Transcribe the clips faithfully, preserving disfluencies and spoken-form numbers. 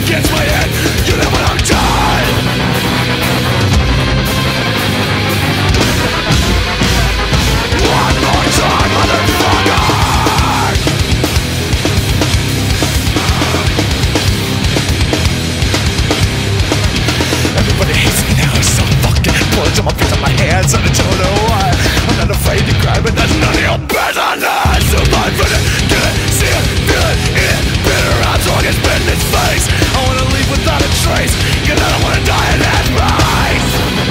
against my head. You know when I'm done. One more time, motherfucker. Everybody hates me now, so fucking bullets on my feet, on my hands, and I don't know why. I'm not afraid to cry, but that's none of your business. So I'm gonna get it, see it, feel it, eat it, bitter out so I can spit in its face. I wanna leave without a trace, cause I don't wanna die in that race.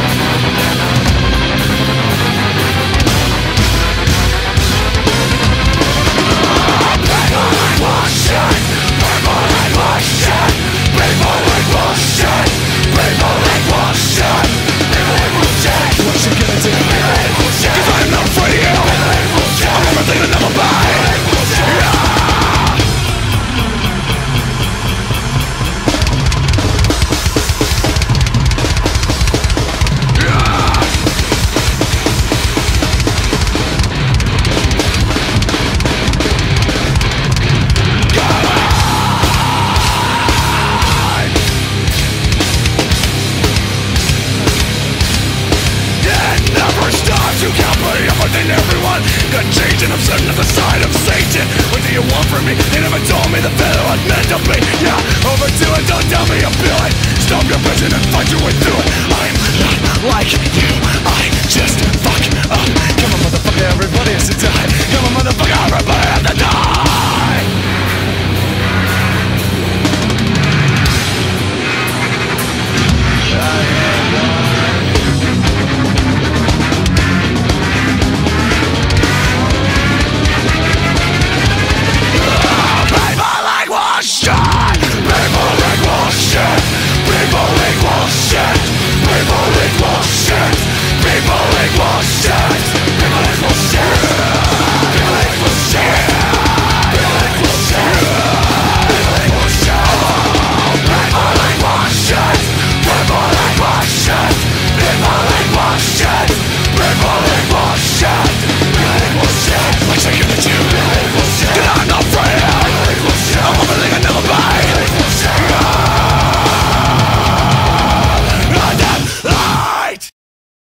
People like bullshit, people like bullshit, people like bullshit, people like bullshit, people like bullshit. What you gonna do? People like bullshit, cause I'm not afraid of you. People like bullshit, I'm everything to never buy. People like bullshit, yeah. Everyone got changed and I'm certain of the side of Satan. What do you want from me? They never told me the fellow I was meant to be. Yeah, overdo it, don't tell me you feel it. Stop your bitching and fight your way through it. I'm not like you, I just fuck up. Come on motherfucker, everybody has to die. Come on motherfucker, everybody has to die. People equal shit. People equal shit. People equal shit.